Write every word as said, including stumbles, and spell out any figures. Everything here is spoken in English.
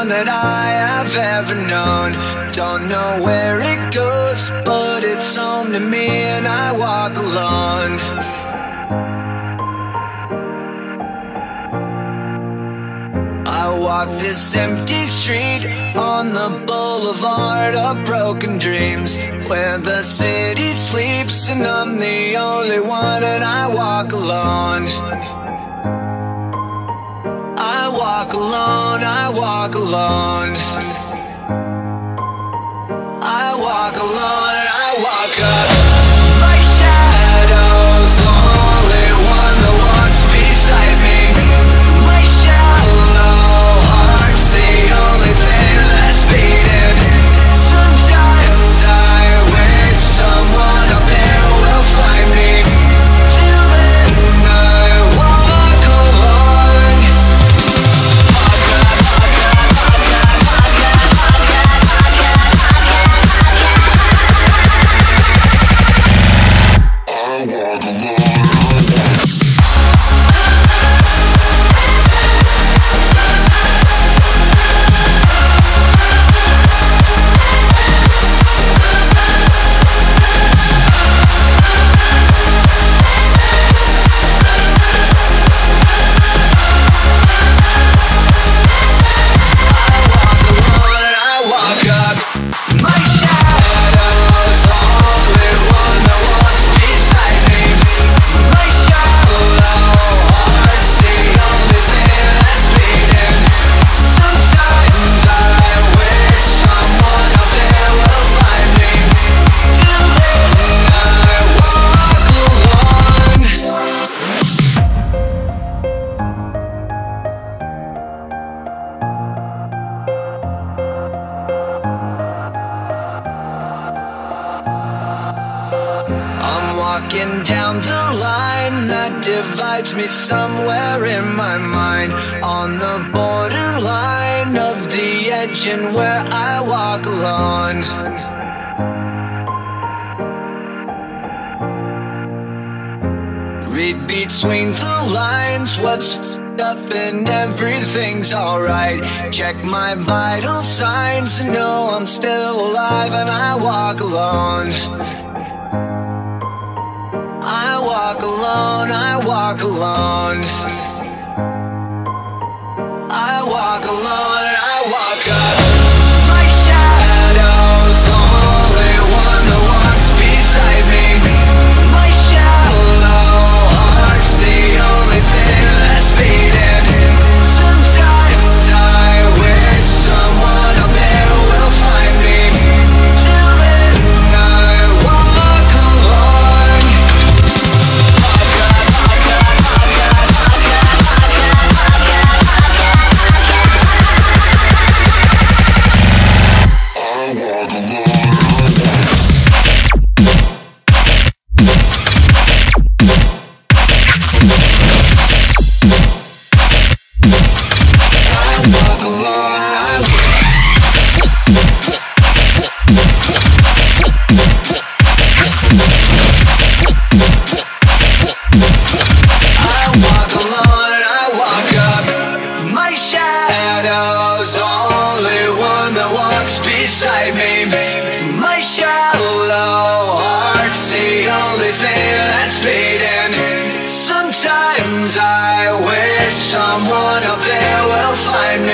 one that I have ever known. Don't know where it goes, but it's home to me, and I walk alone. I walk this empty street on the boulevard of broken dreams, where the city sleeps and I'm the only one, and I walk alone. I walk alone, I walk alone. I walk alone and I walk up. My shadow's the only one that walks beside me. My shallow heart's the only thing that's beating. Sometimes I wish someone up there will find me. Till then I walk alone. Walking down the line that divides me somewhere in my mind, on the borderline of the edge and where I walk alone. Read between the lines what's f***ed up and everything's alright. Check my vital signs and know I'm still alive, and I walk alone. I walk alone, I walk alone. I walk alone and I walk up. My shadow's the only one that walks beside me. My shallow heart's the only thing that's beating. Sometimes I wish someone up there will find me. Till then I walk alone. Beside me, my shallow heart's the only thing that's beating. Sometimes I wish someone up there will find me.